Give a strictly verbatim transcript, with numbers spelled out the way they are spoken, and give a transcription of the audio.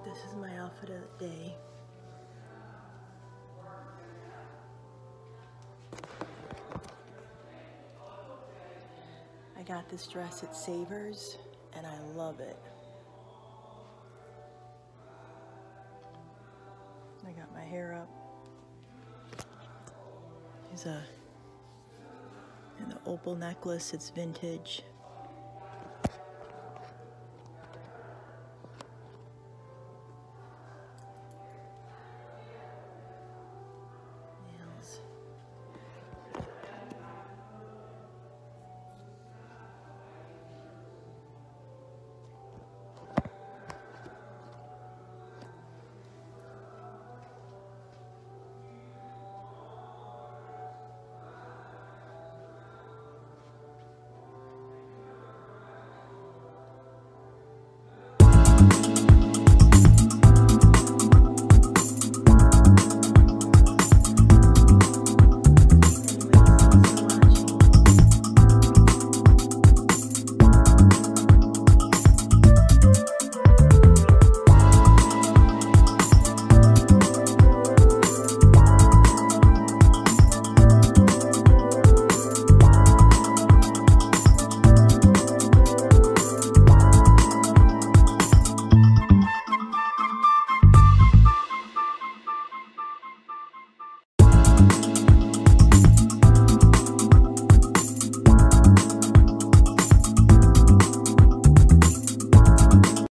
This is my outfit of the day. I got this dress at Savers and I love it. I got my hair up. There's a and the opal necklace, it's vintage. Nails.